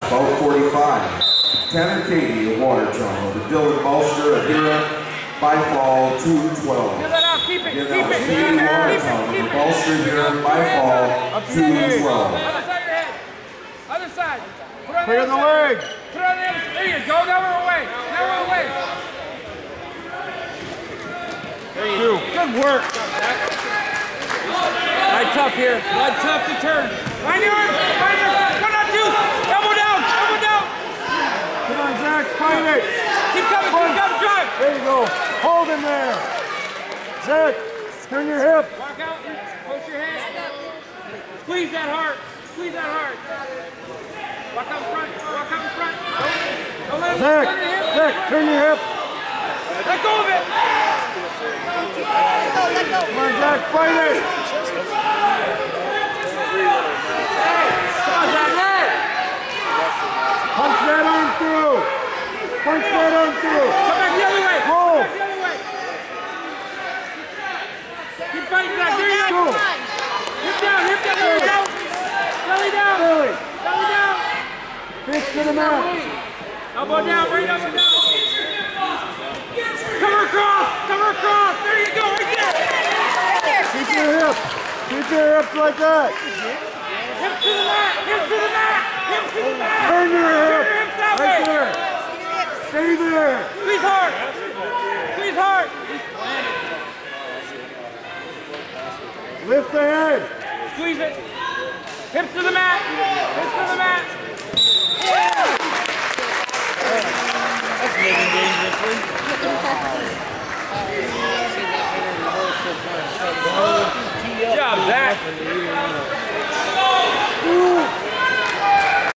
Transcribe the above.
About 45. Tanner Katie of Watertown over Dylan Bolster of Hira by fall 2-12. Give that out, keep it, keep it, Katie Watertown over Bolster Hira by fall 2-12. Other side of your head. Other side. Clear the leg. Put it on the other side. There you go. Now we're away. Now we're away. There you go. Good work. Light tough here. Light tough to turn. Find your arm. Find your arm. 1 on 2. Elbow down. Elbow down. Come on, Zach. Fight it. Keep coming. Keep coming. Drive. There you go. Hold him there. Zach, turn your hip. Walk out. Push your hand. Squeeze that heart. Squeeze that heart. Walk out front. Walk out in front. Don't let him Zach, turn your hip. Zach, turn your hip. Let go of it. Come on, Zach, fight it. Punch that arm through. Punch that arm through. Come back the other way. Roll. Come back the other way. Keep fighting that. There you go. Hip down. Hip down. Belly down. Belly down. Belly. Belly down. Pitch to the mat. Elbow down. Right elbow down. Cover across. Cover across. There you go. Right there. Keep your hips. Keep your hips like that. Hips to the mat. Hips to the mat. Hips to the mat. Turn your hips. Hips that Right way. there. Stay there. Squeeze hard. Squeeze hard. Lift the head. Squeeze it. Hips to the mat. Hips to the mat.